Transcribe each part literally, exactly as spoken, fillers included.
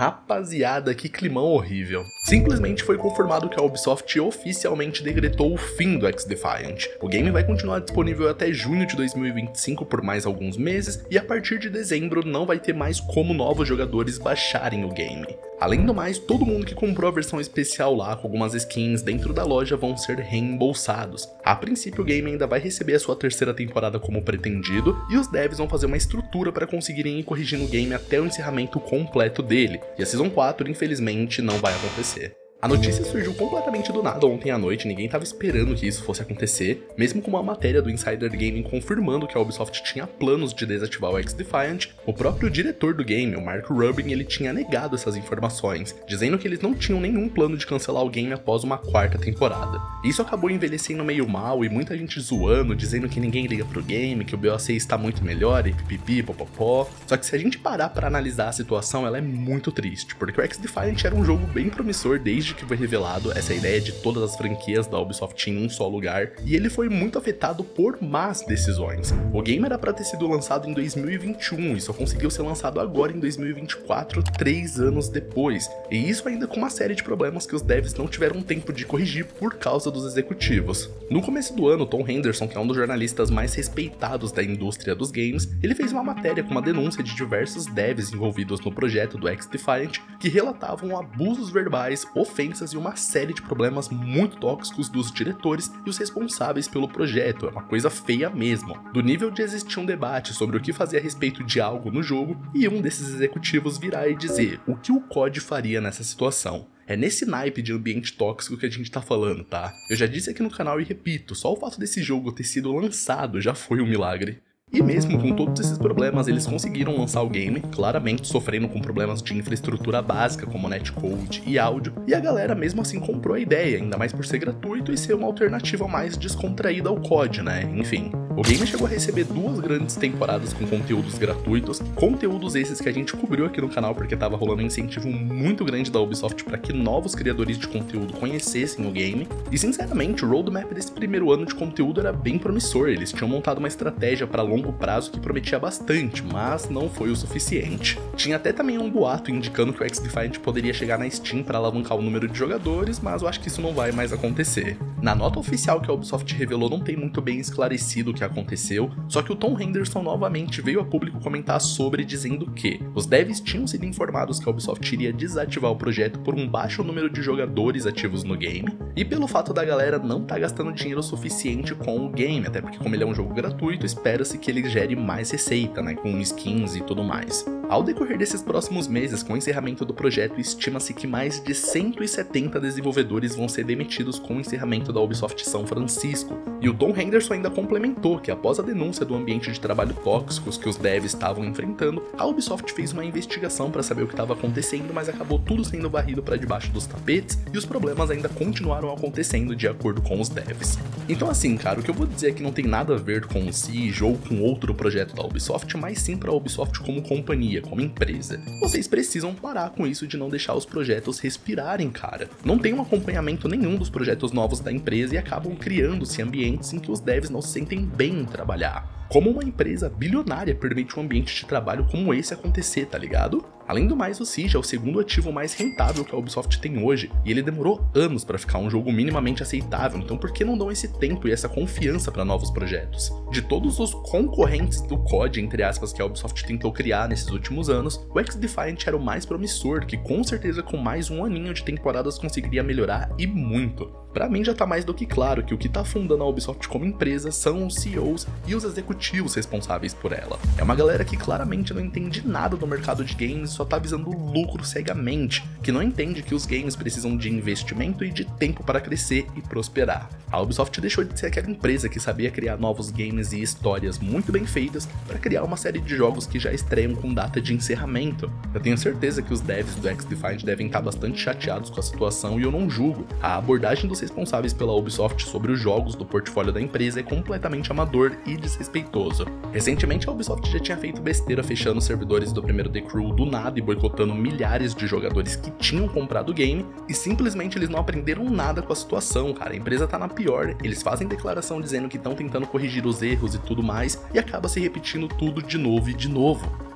Rapaziada, que climão horrível. Simplesmente foi confirmado que a Ubisoft oficialmente decretou o fim do X-Defiant. O game vai continuar disponível até junho de dois mil e vinte e cinco por mais alguns meses, e a partir de dezembro não vai ter mais como novos jogadores baixarem o game. Além do mais, todo mundo que comprou a versão especial lá com algumas skins dentro da loja vão ser reembolsados. A princípio o game ainda vai receber a sua terceira temporada como pretendido, e os devs vão fazer uma estrutura para conseguirem ir corrigindo o game até o encerramento completo dele, e a Season quatro infelizmente não vai acontecer. A notícia surgiu completamente do nada ontem à noite, ninguém estava esperando que isso fosse acontecer, mesmo com uma matéria do Insider Gaming confirmando que a Ubisoft tinha planos de desativar o X-Defiant. O próprio diretor do game, o Mark Rubin, ele tinha negado essas informações, dizendo que eles não tinham nenhum plano de cancelar o game após uma quarta temporada. Isso acabou envelhecendo meio mal e muita gente zoando, dizendo que ninguém liga pro game, que o B O C está muito melhor e pipipi, popopó. Só que se a gente parar para analisar a situação, ela é muito triste, porque o X-Defiant era um jogo bem promissor desde que foi revelado essa ideia de todas as franquias da Ubisoft em um só lugar, e ele foi muito afetado por más decisões. O game era para ter sido lançado em dois mil e vinte e um e só conseguiu ser lançado agora em dois mil e vinte e quatro, três anos depois, e isso ainda com uma série de problemas que os devs não tiveram tempo de corrigir por causa dos executivos. No começo do ano, Tom Henderson, que é um dos jornalistas mais respeitados da indústria dos games, ele fez uma matéria com uma denúncia de diversos devs envolvidos no projeto do X-Defiant que relatavam abusos verbais, ofensas e uma série de problemas muito tóxicos dos diretores e os responsáveis pelo projeto. É uma coisa feia mesmo, do nível de existir um debate sobre o que fazer a respeito de algo no jogo e um desses executivos virar e dizer o que o C O D faria nessa situação. É nesse naipe de ambiente tóxico que a gente tá falando, tá? Eu já disse aqui no canal e repito, só o fato desse jogo ter sido lançado já foi um milagre. E mesmo com todos esses problemas, eles conseguiram lançar o game, claramente sofrendo com problemas de infraestrutura básica como netcode e áudio, e a galera mesmo assim comprou a ideia, ainda mais por ser gratuito e ser uma alternativa mais descontraída ao C O D, né? Enfim. O game chegou a receber duas grandes temporadas com conteúdos gratuitos, conteúdos esses que a gente cobriu aqui no canal porque tava rolando um incentivo muito grande da Ubisoft para que novos criadores de conteúdo conhecessem o game, e sinceramente o roadmap desse primeiro ano de conteúdo era bem promissor, eles tinham montado uma estratégia para longo prazo que prometia bastante, mas não foi o suficiente. Tinha até também um boato indicando que o X-Defiant poderia chegar na Steam para alavancar o número de jogadores, mas eu acho que isso não vai mais acontecer. Na nota oficial que a Ubisoft revelou não tem muito bem esclarecido o que aconteceu, só que o Tom Henderson novamente veio a público comentar sobre, dizendo que os devs tinham sido informados que a Ubisoft iria desativar o projeto por um baixo número de jogadores ativos no game, e pelo fato da galera não estar tá gastando dinheiro suficiente com o game, até porque como ele é um jogo gratuito, espera-se que ele gere mais receita, né, com skins e tudo mais. Ao decorrer desses próximos meses, com o encerramento do projeto, estima-se que mais de cento e setenta desenvolvedores vão ser demitidos com o encerramento da Ubisoft São Francisco. E o Tom Henderson ainda complementou que após a denúncia do ambiente de trabalho tóxicos que os devs estavam enfrentando, a Ubisoft fez uma investigação para saber o que estava acontecendo, mas acabou tudo sendo varrido para debaixo dos tapetes e os problemas ainda continuaram acontecendo de acordo com os devs. Então assim, cara, o que eu vou dizer é que não tem nada a ver com o Siege ou com outro projeto da Ubisoft, mas sim para a Ubisoft como companhia, como empresa. Vocês precisam parar com isso de não deixar os projetos respirarem, cara. Não tem um acompanhamento nenhum dos projetos novos da empresa e acabam criando-se ambientes em que os devs não se sentem bem em trabalhar. Como uma empresa bilionária permite um ambiente de trabalho como esse acontecer, tá ligado? Além do mais, o Siege é o segundo ativo mais rentável que a Ubisoft tem hoje, e ele demorou anos para ficar um jogo minimamente aceitável, então por que não dão esse tempo e essa confiança para novos projetos? De todos os concorrentes do C O D, entre aspas, que a Ubisoft tentou criar nesses últimos anos, o X-Defiant era o mais promissor, que com certeza com mais um aninho de temporadas conseguiria melhorar e muito. Pra mim já tá mais do que claro que o que tá fundando a Ubisoft como empresa são os C E Os e os executivos responsáveis por ela. É uma galera que claramente não entende nada do mercado de games, só tá visando lucro cegamente, que não entende que os games precisam de investimento e de tempo para crescer e prosperar. A Ubisoft deixou de ser aquela empresa que sabia criar novos games e histórias muito bem feitas para criar uma série de jogos que já estreiam com data de encerramento. Eu tenho certeza que os devs do X-Defiant devem estar bastante chateados com a situação e eu não julgo. A abordagem dos responsáveis pela Ubisoft sobre os jogos do portfólio da empresa é completamente amador e desrespeitoso. Recentemente a Ubisoft já tinha feito besteira fechando os servidores do primeiro The Crew do nada e boicotando milhares de jogadores que tinham comprado o game, e simplesmente eles não aprenderam nada com a situação, cara. A empresa tá na pior, eles fazem declaração dizendo que estão tentando corrigir os erros e tudo mais, e acaba se repetindo tudo de novo e de novo.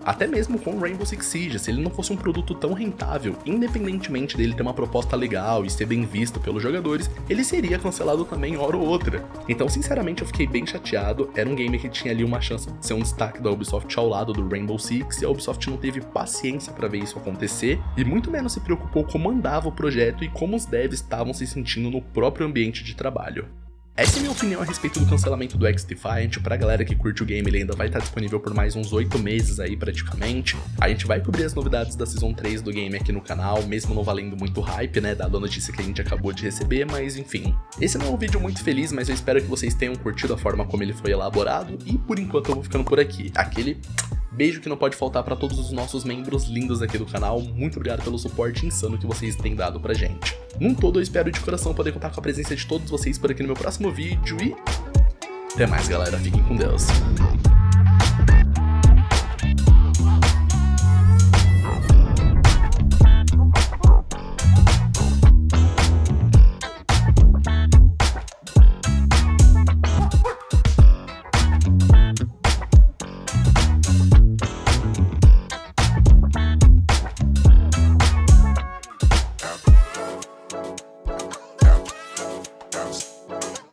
Até mesmo com Rainbow Six Siege, se ele não fosse um produto tão rentável, independentemente dele ter uma proposta legal e ser bem visto pelos jogadores, ele seria cancelado também hora ou outra. Então, sinceramente, eu fiquei bem chateado. Era um game que tinha ali uma chance de ser um destaque da Ubisoft ao lado do Rainbow Six, e a Ubisoft não teve paciência para ver isso acontecer, e muito menos se preocupou como andava o projeto e como os devs estavam se sentindo no próprio ambiente de trabalho. Essa é a minha opinião a respeito do cancelamento do XDefiant. Pra galera que curte o game, ele ainda vai estar disponível por mais uns oito meses aí praticamente. A gente vai cobrir as novidades da Season três do game aqui no canal, mesmo não valendo muito hype, né, dada a notícia que a gente acabou de receber, mas enfim. Esse não é um vídeo muito feliz, mas eu espero que vocês tenham curtido a forma como ele foi elaborado, e por enquanto eu vou ficando por aqui. Aquele beijo que não pode faltar para todos os nossos membros lindos aqui do canal. Muito obrigado pelo suporte insano que vocês têm dado pra gente. Num todo, eu espero de coração poder contar com a presença de todos vocês por aqui no meu próximo vídeo e até mais, galera. Fiquem com Deus.